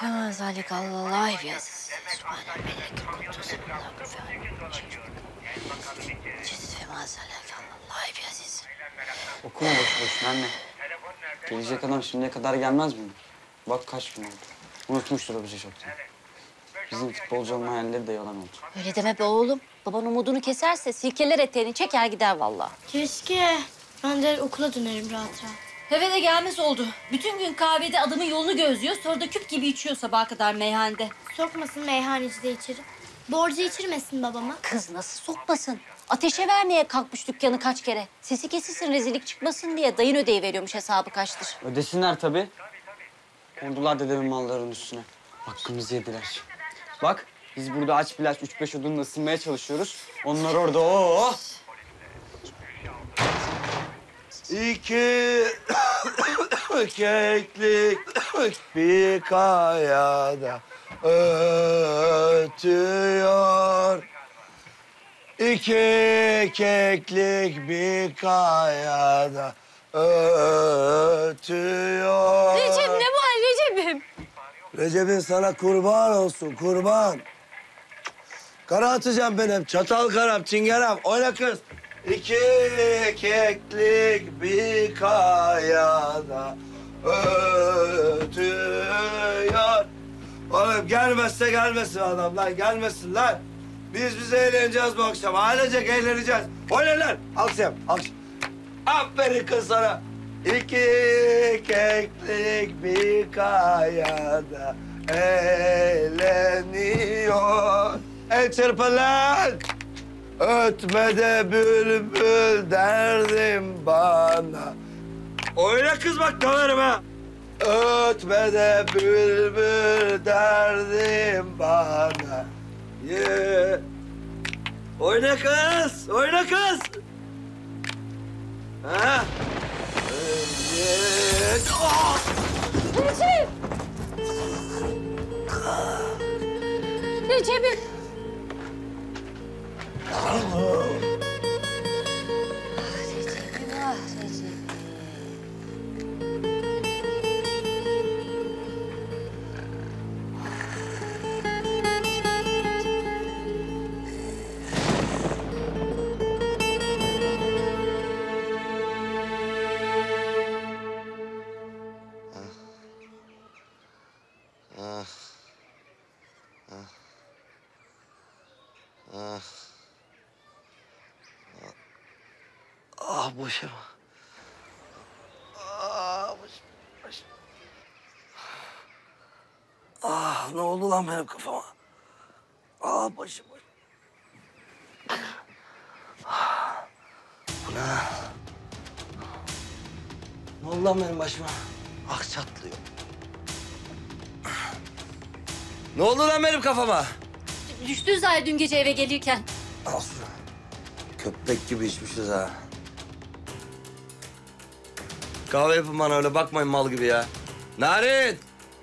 Kema zalik Allah biaziz. Subhane melek kudüs Allah Cizit fema zalik Allah biaziz. Okuma boş boşuna anne. Gelecek adam şimdiye kadar gelmez mi? Bak kaç gün oldu. Unutmuştur o bizi çoktan. Bizim futbolcu olma hayalleri de yalan oldu. Öyle deme be oğlum. Baban umudunu keserse silkeler eteğini çeker gider vallahi. Keşke. Ben de okula dönerim rahat rahat. Eve de gelmez oldu. Bütün gün kahvede adamın yolunu gözlüyor. Sonra da küp gibi içiyor sabaha kadar meyhanede. Sokmasın meyhaneci de içeri. Borcu içirmesin babama. Kız nasıl sokmasın? Ateşe vermeye kalkmış dükkanı kaç kere. Sesi kesilsin, rezillik çıkmasın diye dayın ödeyi veriyormuş hesabı kaçtır. Ödesinler tabii. Kondular dedemin mallarının üstüne. Hakkımızı yediler. Bak biz burada aç bilaç 3-5 odunla ısınmaya çalışıyoruz. Onlar orada o. İki keklik bir kayada ötüyor. İki keklik bir kayada ötüyor. Recep ne var Recep'im? Recep'in sana kurban olsun, kurban. Kara atacağım benim, çatal karam, çingenem. Oyna kız. İki keklik bir kayada ötüyor. Oğlum gelmezse gelmesin adamlar, gelmesinler. Biz eğleneceğiz bu akşam, ailecek eğleneceğiz. Oyna lan, alkışlayalım, alkış. Aferin kız sana. İki keklik bir kayada eğleniyor. El çırpın lan. Ötmede bülbül derdim bana. Oyna kız bak döverim ha. Ötmede bülbül derdim bana. Yeah. Oyna kız, oyna kız. Ha? Evet. Oh! Recep! Recep'im. Recep'im ah Recep'im. Ah başım. Ah başım. Ah ne oldu lan benim kafama? Ah başım. Bu ne? Ne oldu lan benim başıma? Ah çatlıyor. Ne oldu lan benim kafama? Düştün zaten dün gece eve gelirken. Aslı. Köpek gibi içmişiz ha. Kahve yapın bana öyle bakmayın mal gibi ya. Narin!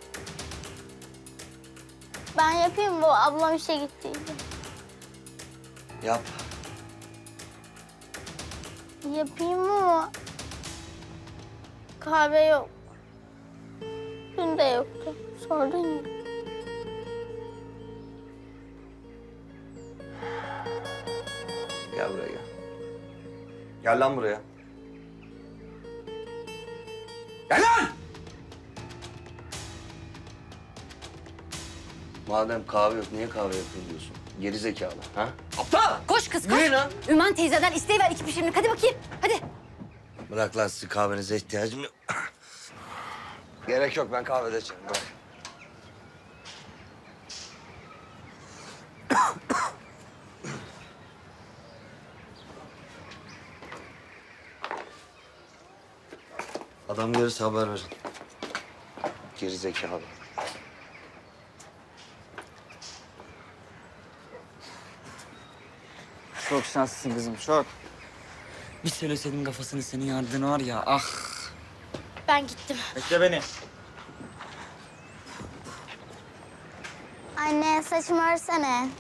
Ben yapayım, bu ablam işe gittiydi. Yap. Yapayım ama kahve yok. Dün de yoktu. Sordun ya. Gel buraya gel. Gel lan buraya. Gel lan! Madem kahve yok, niye kahve yapayım diyorsun? Geri zekalı, ha? Aptal! Koş kız koş. Niye lan? Üman teyzeden isteyiver iki pişirimlik. Hadi bakayım. Hadi. Bırak lan sizin kahvenize ihtiyacım yok. Gerek yok, ben kahvede içerim. Bırak. Adam gelirse haber verin. Geri zekalı. Çok şanslısın kızım çok. Bir söyleseydin kafasını senin yardığını var ya ah. Ben gittim. Bekle beni. Anne saçımı örsene.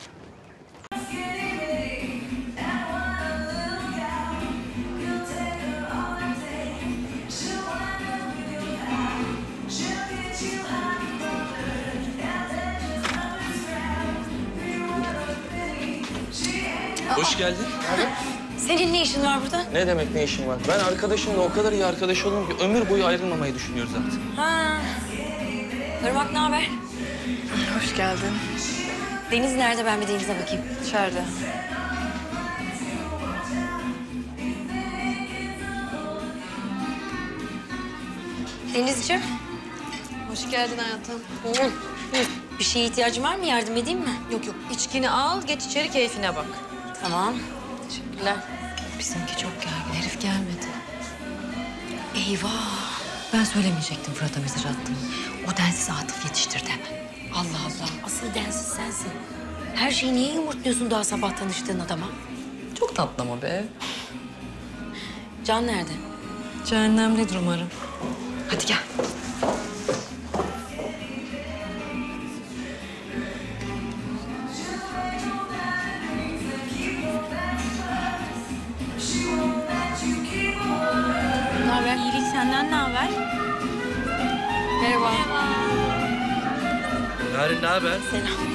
Hoş geldin. Senin ne işin var burada? Ne demek ne işin var? Ben arkadaşımla o kadar iyi arkadaş oldum ki ömür boyu ayrılmamayı düşünüyoruz artık. Ha. Irmak ne haber? Hoş geldin. Deniz nerede? Ben bir Deniz'e bakayım. İçeride. Denizciğim. Hoş geldin hayatım. Bir şeye ihtiyacın var mı? Yardım edeyim mi? Yok yok, içkini al, geç içeri keyfine bak. Tamam. Teşekkürler. Bizimki çok gergin, herif gelmedi. Eyvah! Ben söylemeyecektim Fırat'a mesaj attım. O densiz Atıf yetiştirdi hemen. Allah Allah. Asıl densiz sensin. Her şeyi niye yumurtluyorsun daha sabah tanıştığın adama? Çok tatlı ama be. Can nerede? Cehennemdedir umarım. Hadi gel. Ne haber? İyilik, senden ne haber? Merhaba. Narin ne haber? Selam.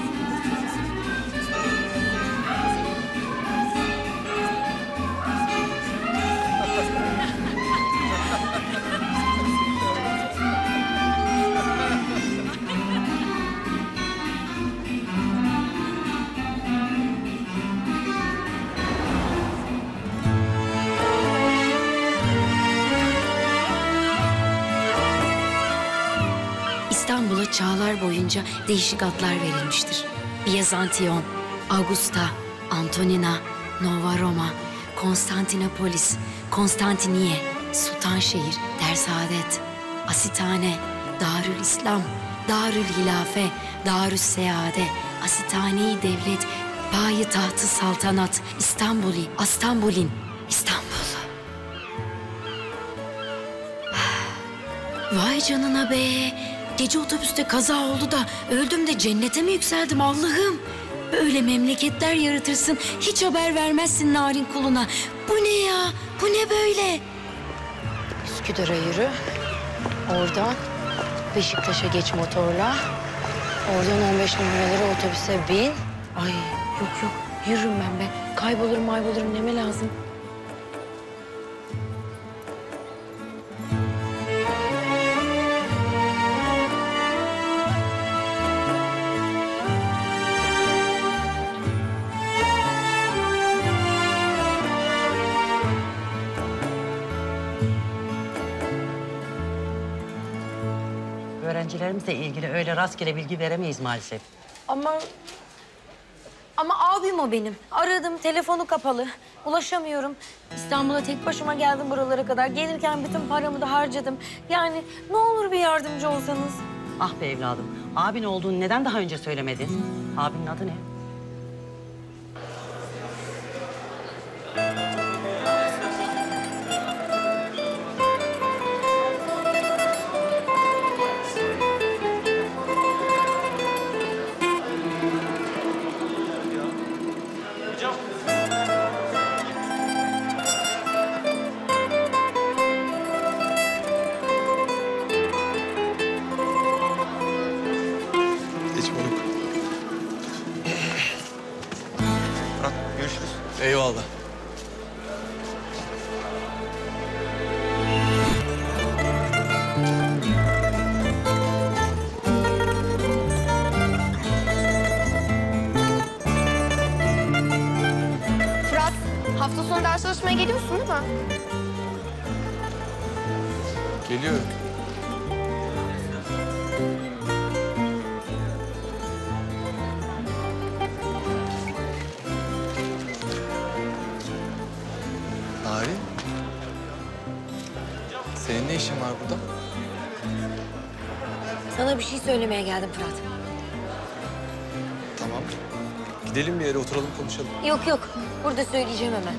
İstanbul'a çağlar boyunca değişik adlar verilmiştir. Bizantiyon, Augusta, Antonina, Nova Roma, Konstantinopolis, Konstantiniye, Sultanşehir, Dersaadet, Asitane, Darül İslam, Darül Hilafe, Darüs Seade, Asitane-i Devlet, Payitahtı Saltanat, İstanbuli, Astambulin, İstanbul. Vay canına be. Gece otobüste kaza oldu da öldüm de cennete mi yükseldim Allah'ım? Böyle memleketler yaratırsın, hiç haber vermezsin narin kuluna. Bu ne ya? Bu ne böyle? Üsküdar'a yürü. Oradan Beşiktaş'a geç motorla. Oradan 15 numaraları otobüse bin. Ay yok yok, yürürüm ben be. Kaybolurum neme lazım? Öğrencilerimizle ilgili öyle rastgele bilgi veremeyiz maalesef. Ama abim o benim. Aradım, telefonu kapalı. Ulaşamıyorum. İstanbul'a tek başıma geldim buralara kadar. Gelirken bütün paramı da harcadım. Yani ne olur bir yardımcı olsanız. Ah be evladım, abin olduğunu neden daha önce söylemedin? Abinin adı ne? Geç moruk. Bırak, görüşürüz. Eyvallah. Fırat, hafta sonu ders çalışmaya geliyorsun değil mi? Geliyorum. Narin. Senin ne işin var burada? Sana bir şey söylemeye geldim Fırat. Tamam. Gidelim bir yere oturalım konuşalım. Yok yok, burada söyleyeceğim hemen.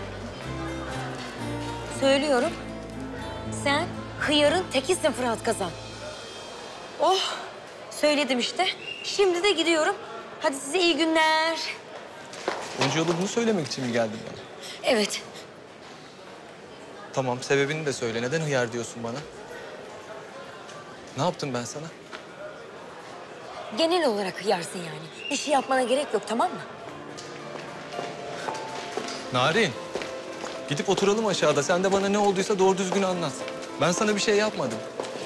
Söylüyorum. Sen hıyarın tekisin Fırat Kazan. Oh, söyledim işte. Şimdi de gidiyorum. Hadi size iyi günler. Onca yolu bunu söylemek için mi geldin bana? Evet. Tamam, sebebini de söyle. Neden hıyar diyorsun bana? Ne yaptım ben sana? Genel olarak hıyarsın yani. Bir şey yapmana gerek yok, tamam mı? Narin, gidip oturalım aşağıda. Sen de bana ne olduysa doğru düzgün anlat. Ben sana bir şey yapmadım.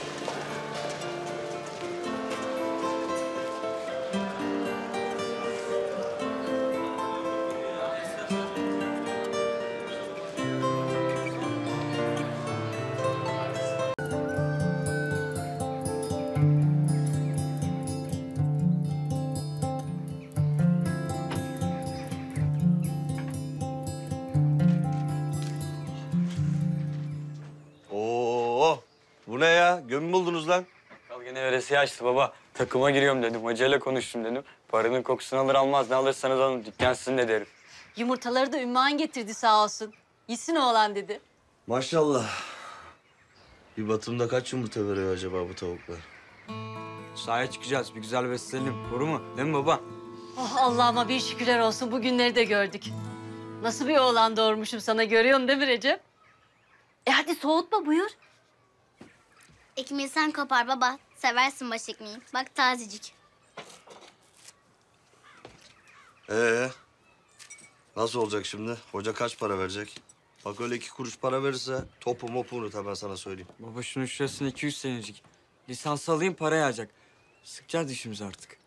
Oo, bu ne ya? Gömü buldunuz lan. Al gene veresiye açtı baba. Takıma giriyorum dedim. Hocayla konuştum dedim. Paranın kokusunu alır almaz ne alırsanız alın. Dükkan sizin de derim. Yumurtaları da Ümmühan getirdi sağ olsun. Yesin oğlan dedi. Maşallah. Bir batımda kaç yumurta veriyor acaba bu tavuklar? Sahaya çıkacağız. Bir güzel beslenelim. Doğru mu? Değil mi baba? Oh Allah'ıma bir şükürler olsun bu günleri de gördük. Nasıl bir oğlan doğurmuşum sana görüyorsun değil mi Recep? Hadi soğutma buyur. Ekmeği sen kopar baba. Seversin baş ekmeği. Bak tazecik. Nasıl olacak şimdi? Hoca kaç para verecek? Bak öyle 2 kuruş para verirse topu mopu unut hemen sana söyleyeyim. Baba şunun şurasını 200 senecik. Lisans alayım para yağacak. Sıkacağız dişimizi artık.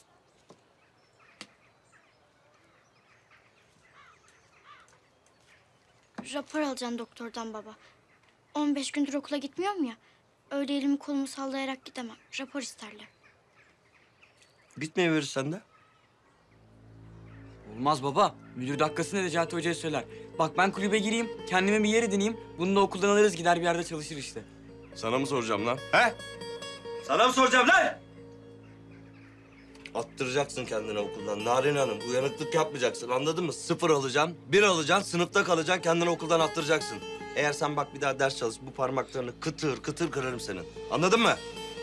Rapor alacaksın doktordan baba. 15 gündür okula gitmiyorum ya. Öyle elimi kolumu sallayarak gidemem. Rapor isterler. Gitmeyiverirsen de. Olmaz baba. Müdür dakikasında Necati Hoca'ya söyler. Bak ben kulübe gireyim, kendime bir yer edineyim. Bunu da okuldan alırız gider bir yerde çalışır işte. Sana mı soracağım lan? He? Sana mı soracağım lan? Attıracaksın kendini okuldan Narin Hanım. Uyanıklık yapmayacaksın anladın mı? 0 alacaksın, 1 alacaksın, sınıfta kalacaksın, kendini okuldan attıracaksın. Eğer sen bak bir daha ders çalış, bu parmaklarını kıtır kıtır kırarım senin. Anladın mı?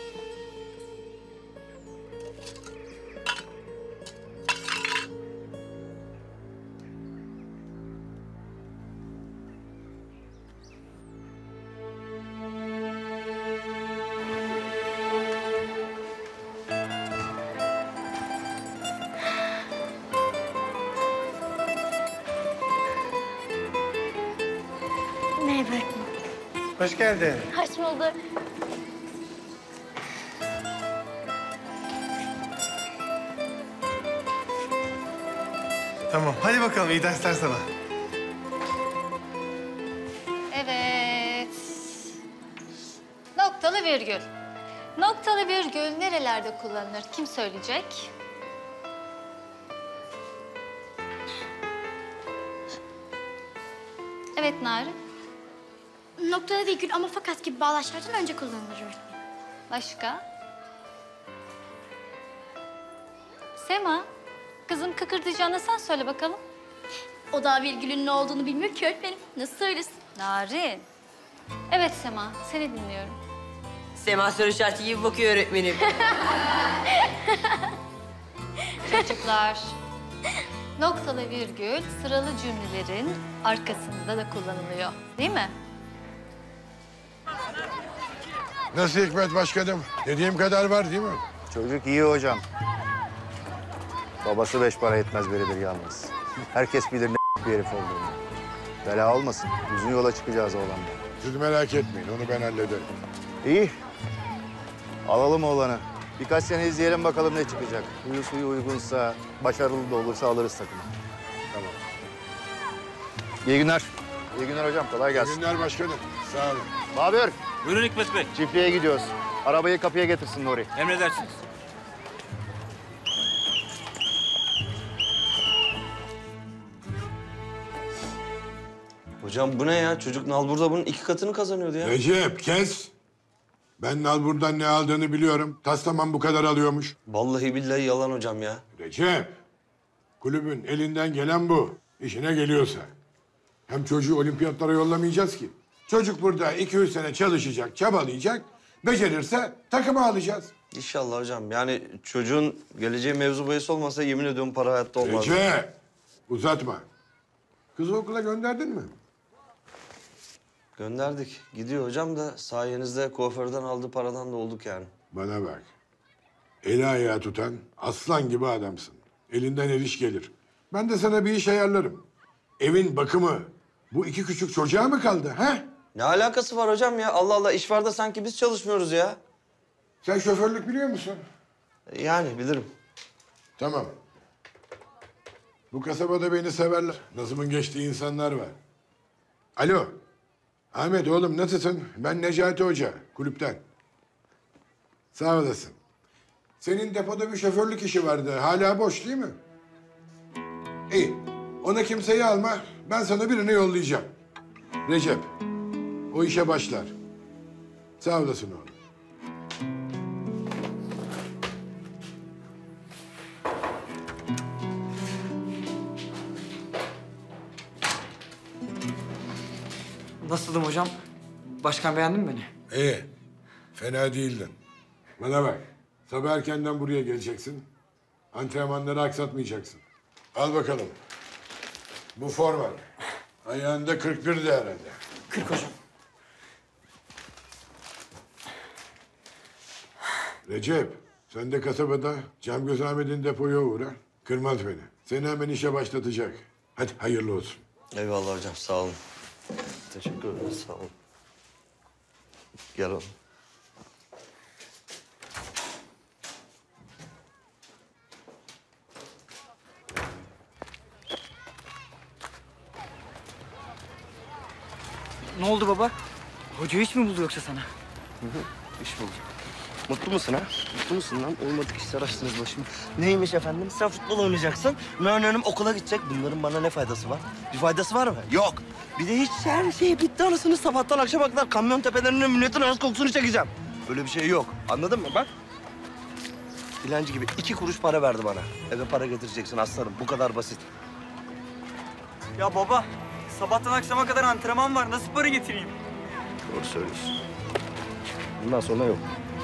Merhaba. Hoş geldin. Hoş bulduk. Tamam, hadi bakalım iyi dersler sana. Evet. Noktalı virgül. Noktalı virgül nerelerde kullanılır? Kim söyleyecek? Evet Nari. Noktada virgül ama fakat gibi bağlaçlardan önce kullanılır öğretmenim. Başka? Sema. Kızım kıkırdayacağına sen söyle bakalım. O da virgülün ne olduğunu bilmiyor ki öğretmenim. Nasıl söylesin? Narin. Evet Sema, seni dinliyorum. Sema soru işareti gibi bakıyor öğretmenim. Çocuklar, noktalı virgül sıralı cümlelerin arkasında da kullanılıyor, değil mi? Nasıl Hikmet Başkanım? Dediğim kadar var değil mi? Çocuk iyi hocam. Babası 5 para etmez biridir yalnız. Herkes bilir ne bir herif olduğunu. Bela olmasın. Uzun yola çıkacağız oğlanla. Siz merak etmeyin, onu ben hallederim. İyi. Alalım oğlanı. Birkaç sene izleyelim bakalım ne çıkacak. Huyu suyu uygunsa, başarılı da olursa alırız takımı. Tamam. İyi günler. İyi günler hocam. Kolay İyi gelsin. günler başkanım. Sağ olun. Babür. Buyurun Hikmet Bey. Çiftliğe gidiyoruz. Arabayı kapıya getirsin Nuri. Emredersiniz. Hocam bu ne ya? Çocuk nalburda bunun 2 katını kazanıyordu ya. Recep kes. Ben Nalbur'dan ne aldığını biliyorum. Taslaman bu kadar alıyormuş. Vallahi billahi yalan hocam ya. Recep, kulübün elinden gelen bu. İşine geliyorsa. Hem çocuğu olimpiyatlara yollamayacağız ki. Çocuk burada 2-3 sene çalışacak, çabalayacak. Becerirse takıma alacağız. İnşallah hocam. Yani çocuğun geleceği mevzu bahis olmasa yemin ediyorum para hayatta olmaz. Recep, uzatma. Kızı okula gönderdin mi? Gönderdik. Gidiyor hocam da sayenizde kuaförden aldığı paradan da olduk yani. Bana bak. Eli ayağı tutan aslan gibi adamsın. Elinden el iş gelir. Ben de sana bir iş ayarlarım. evin bakımı bu iki küçük çocuğa mı kaldı ha? Ne alakası var hocam ya? Allah Allah, iş var da sanki biz çalışmıyoruz ya. Sen şoförlük biliyor musun? Yani bilirim. Tamam. Bu kasabada beni severler. Nazım'ın geçtiği insanlar var. Alo. Ahmet oğlum nasılsın? Ben Necati Hoca, kulüpten. Sağ olasın. Senin depoda bir şoförlük işi vardı. Hala boş değil mi? İyi. Ona kimseyi alma. Ben sana birini yollayacağım. Recep. O işe başlar. Sağ olasın oğlum. Nasıldım hocam? Başkan beğendi mi beni? İyi. Fena değildin. Bana bak. Sabah erkenden buraya geleceksin. Antrenmanları aksatmayacaksın. Al bakalım. Bu forma. Ayağında 41 de herhalde. 40 hocam. Recep, sen de kasabada Cemgöz Ahmet'in depoya uğra. Kırmaz beni. Seni hemen işe başlatacak. Hadi hayırlı olsun. Eyvallah hocam, sağ olun. Teşekkür ederim, sağ olun. Gel oğlum. Ne oldu baba? Hoca hiç mi buldu yoksa sana? İş buldum. Mutlu musun ha? Mutlu musun lan? Olmadık işler açtınız başıma. Neymiş efendim? Sen futbol oynayacaksın. Hanım okula gidecek. Bunların bana ne faydası var? Bir faydası var mı? Yok. Bir de hiç her şey bitti anasını sabahtan akşama kadar kamyon tepelerine milletin ağız kokusunu çekeceğim. Böyle bir şey yok. Anladın mı? Bak. Dilenci gibi 2 kuruş para verdi bana. Eve para getireceksin aslanım. Bu kadar basit. Ya baba, sabahtan akşama kadar antrenman var. Nasıl para getireyim? Doğru söylüyorsun. Bundan sonra yok.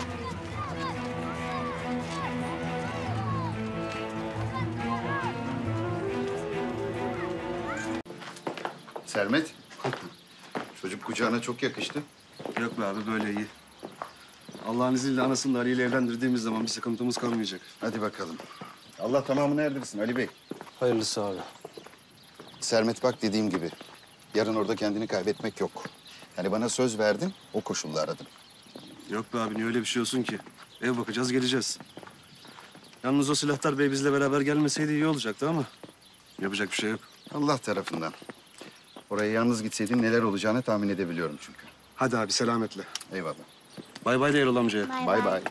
Sermet. Çocuk kucağına çok yakıştı. Yok be abi, böyle iyi. Allah'ın izniyle anasını da Ali ile evlendirdiğimiz zaman bir sıkıntımız kalmayacak. Hadi bakalım. Allah tamamını erdirsin Ali Bey. Hayırlısı abi. Sermet bak dediğim gibi. Yarın orada kendini kaybetmek yok. Yani bana söz verdin, o koşulla aradım. Yok be abi, niye öyle bir şey olsun ki? Ev bakacağız, geleceğiz. Yalnız o Silahtar Bey bizle beraber gelmeseydi iyi olacaktı ama yapacak bir şey yok. Allah tarafından. Oraya yalnız gitseydin neler olacağını tahmin edebiliyorum çünkü. Hadi abi, selametle. Eyvallah. Bay bay de Erol amcaya. Bay bay.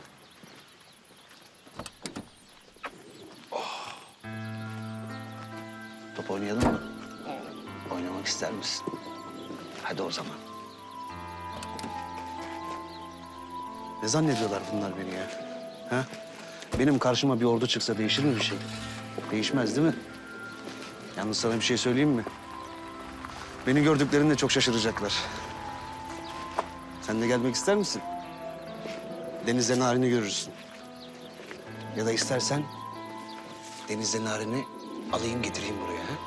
Top oynayalım mı? Oynamak ister misin? Hadi o zaman. Ne zannediyorlar bunlar beni ya? Ha? Benim karşıma bir ordu çıksa değişir mi bir şey? Değişmez değil mi? Yalnız sana bir şey söyleyeyim mi? Beni gördüklerinde çok şaşıracaklar. Sen de gelmek ister misin? Denizde Narin'i görürsün. Ya da istersen denizde Narin'i alayım getireyim buraya. Ha?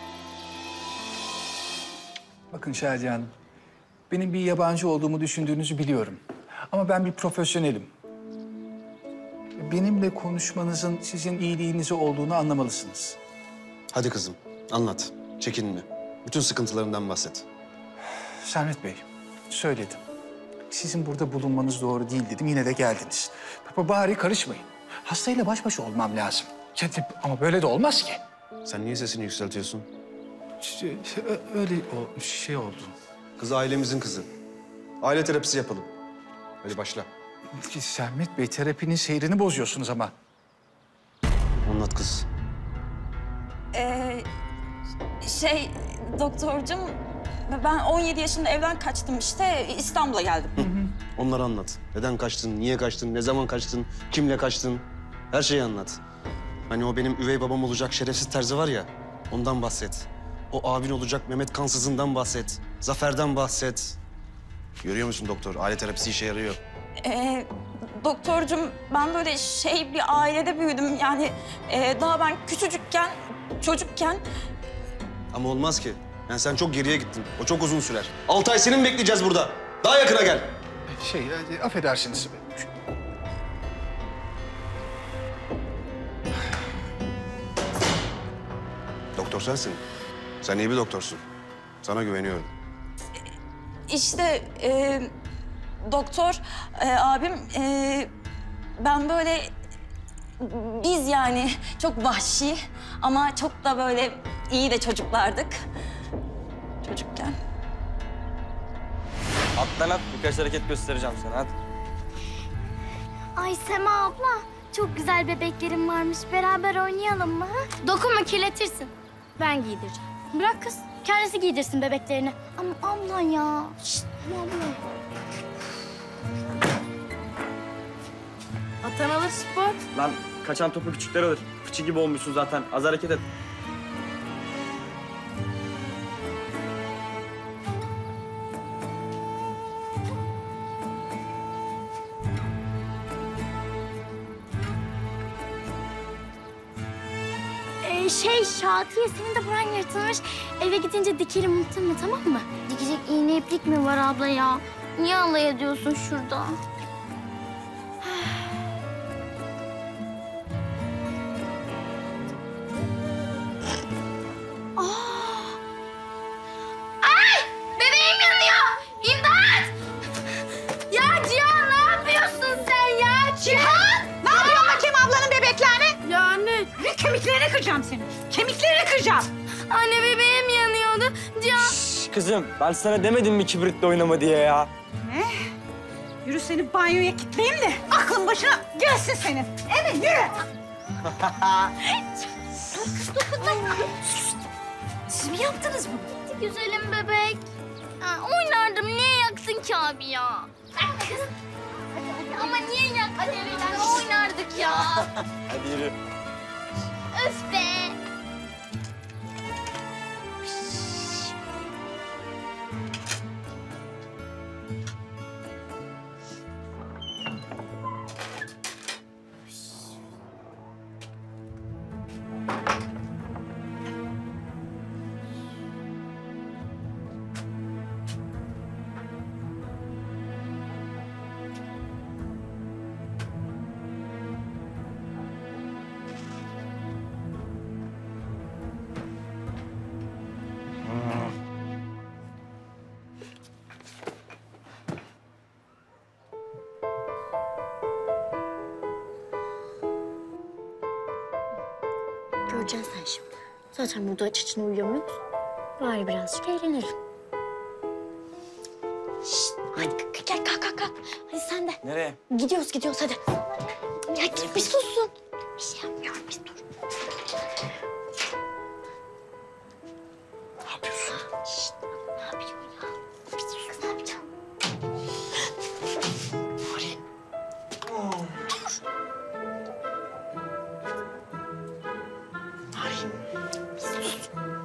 Bakın Şadiye Hanım, benim bir yabancı olduğumu düşündüğünüzü biliyorum. Ama ben bir profesyonelim. Benimle konuşmanızın sizin iyiliğinize olduğunu anlamalısınız. Hadi kızım, anlat. Çekinme. Bütün sıkıntılarından bahset. Sermet Bey, söyledim. Sizin burada bulunmanız doğru değil dedim, yine de geldiniz. Bari karışmayın. Hastayla baş başa olmam lazım. Ama böyle de olmaz ki. Sen niye sesini yükseltiyorsun? Öyle şey oldu. Kız ailemizin kızı. Aile terapisi yapalım. Hadi başla. Sermet Bey, terapinin seyrini bozuyorsunuz ama. Anlat kız. Doktorcum, ben 17 yaşında evden kaçtım işte, İstanbul'a geldim. Onları anlat. Neden kaçtın, niye kaçtın, ne zaman kaçtın, kimle kaçtın? Her şeyi anlat. Hani o benim üvey babam olacak şerefsiz terzi var ya, ondan bahset. O abin olacak Mehmet Kansız'ından bahset. Zafer'den bahset. Görüyor musun doktor? Aile terapisi işe yarıyor. Doktorcum, ben böyle bir ailede büyüdüm. Yani daha ben çocukken... Ama olmaz ki. Yani sen çok geriye gittin. O çok uzun sürer. 6 ay seni mi bekleyeceğiz burada? Daha yakına gel. Affedersiniz. Doktor sensin. Sen iyi bir doktorsun. Sana güveniyorum. İşte doktor abim ben böyle biz yani çok vahşi ama çok da böyle iyi de çocuklardık çocukken. Atlan at, birkaç hareket göstereceğim sana, hadi. Ay Sema abla, çok güzel bebeklerim varmış. Beraber oynayalım mı? Ha? Dokunma, kirletirsin. Ben giydireceğim. Bırak kız, kendisi giydirsin bebeklerini. Ama abla ya. Şişt, abla. Atan alır spor. Lan kaçan topu küçükler alır. Fıçı gibi olmuşsun zaten. Az hareket et. Şatiye, senin de buran yırtılmış. Eve gidince dikelim, unutma, tamam mı? Dikecek iğne iplik mi var abla ya? Niye alay ediyorsun şurada? Ay! Bebeğim yanıyor! İmdat! Ya Cihan, ne yapıyorsun sen ya? Cihan! Ne yapıyorsun bakayım ablanın bebeklerini? Ya anne. Kemiklerini kıracağım senin. Kemiklerini kıracağım. Anne, bebeğim yanıyordu. Cihan. Şş, kızım, ben sana demedim mi kibritle oynama diye ya? Ne? Yürü seni banyoya kilitleyeyim de aklın başına gelsin senin. Evet, yürü. Siz mi yaptınız bunu? Güzelim bebek. Oynardım. Niye yaktın ki abi ya? Kız. Ama niye yaktın? Hadi oynardık ya. Hadi yürü. Öf be. Göreceksin sen şimdi. Zaten burada aç içine uyuyamıyoruz. Bari birazcık eğlenelim. Şişt, hadi gel kalk. Hadi sen de. Nereye? Gidiyoruz hadi. Ya git bir sussun. Bir şey yapmıyorum, biz dur. Ne yapıyorsun? Şişt, ne yapıyorsun ya? Bir sus, kız, ne yapacağım? Narin. Narin. Bir sus.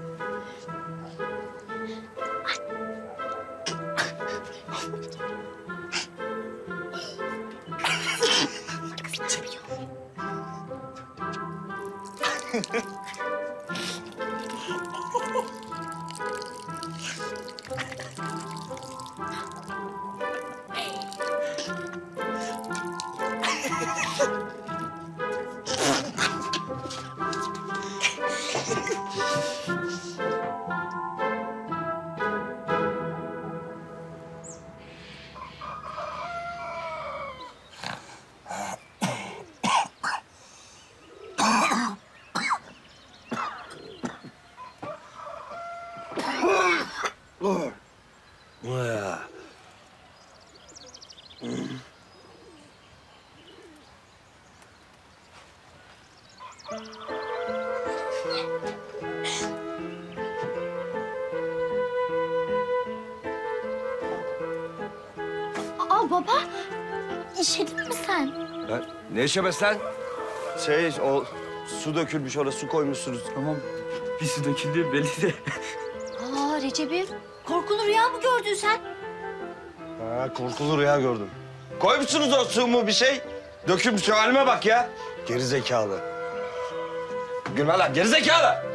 Aa baba, işedin mi sen? Ne işemez lan? O su dökülmüş, orada su koymuşsunuz. Tamam. Bir su döküldü belli de. Aa Recep'im, korkulu rüya mı gördün sen? Ha, korkulu rüya gördüm. Koymuşsunuz o su mu bir şey? Dökülmüş, şu halime bak ya. Geri zekalı. Gülme lan, geri zekalı.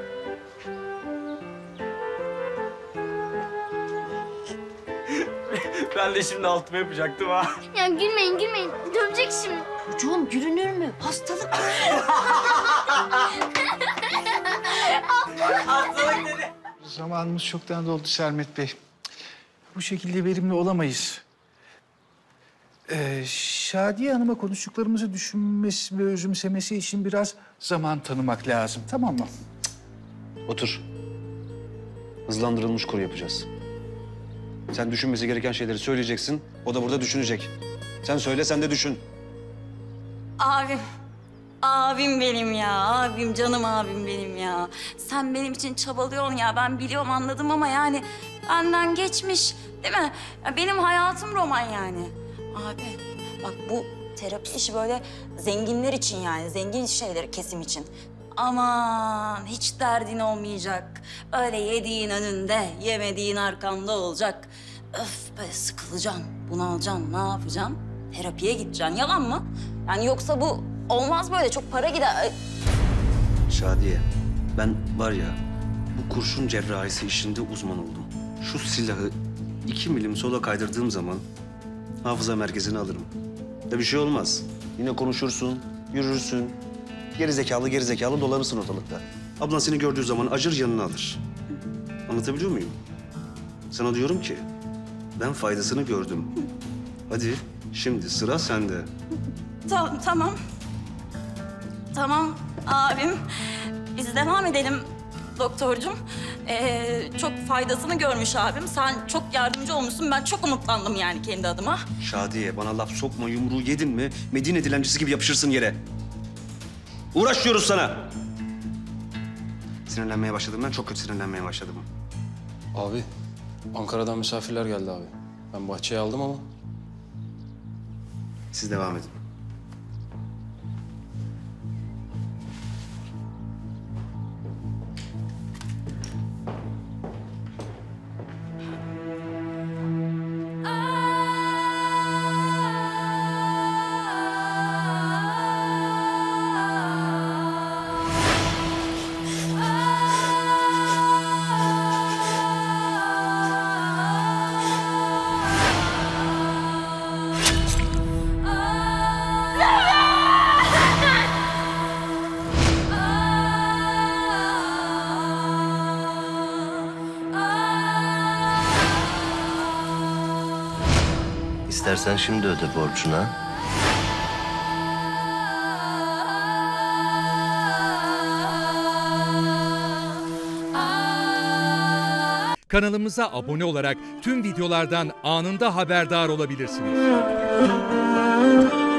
Ben de şimdi altıma yapacaktım ha. Ya gülmeyin, dövecek şimdi. Çocuğum gülünür mü? Hastalık. Hastalık dedi. Zamanımız çoktan doldu Sermet Bey. Bu şekilde verimli olamayız. Şadiye Hanım'a konuştuklarımızı düşünmesi ve özümsemesi için biraz zaman tanımak lazım. Tamam mı? Otur. Hızlandırılmış kur yapacağız. Sen düşünmesi gereken şeyleri söyleyeceksin. O da burada düşünecek. Sen söyle, sen de düşün. Abim. Abim benim ya. Abim, canım abim benim ya. Sen benim için çabalıyorsun ya. Ben biliyorum, anladım ama yani benden geçmiş, değil mi? Ya benim hayatım roman yani. Abi bak, bu terapi işi böyle zenginler için yani. Zengin şeyleri, kesim için. Aman hiç derdin olmayacak. Öyle yediğin önünde, yemediğin arkanda olacak. Öf, böyle sıkılacaksın, bunalacaksın, ne yapacaksın? Terapiye gideceksin, yalan mı? Yani yoksa bu olmaz böyle, çok para gider. Şadiye, ben var ya bu kurşun cerrahisi işinde uzman oldum. Şu silahı 2 milim sola kaydırdığım zaman hafıza merkezine alırım. Ya bir şey olmaz. Yine konuşursun, yürürsün. Geri zekalı dolanırsın ortalıkta. Ablan seni gördüğü zaman acır yanına alır. Anlatabiliyor muyum? Sana diyorum ki ben faydasını gördüm. Hadi şimdi sıra sende. Tamam. Tamam abim. Biz devam edelim doktorcum. Çok faydasını görmüş abim. Sen çok yardımcı olmuşsun. Ben çok umutlandım yani kendi adıma. Şadiye, bana laf sokma, yumruğu yedin mi Medine dilencisi gibi yapışırsın yere. Uğraşıyoruz sana. Sinirlenmeye başladım ben, çok kötü sinirlenmeye başladım. Abi, Ankara'dan misafirler geldi abi. Ben bahçeye aldım ama. Siz devam edin. İstersen şimdi öde borcuna. Kanalımıza abone olarak tüm videolardan anında haberdar olabilirsiniz.